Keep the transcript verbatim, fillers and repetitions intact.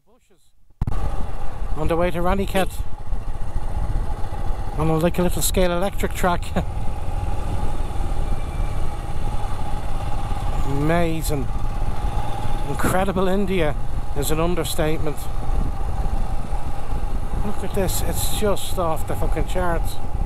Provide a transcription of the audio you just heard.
bushes on the way to Raniket on a, like a little scale electric track. Amazing. Incredible India is an understatement. Look at this, it's just off the fucking charts.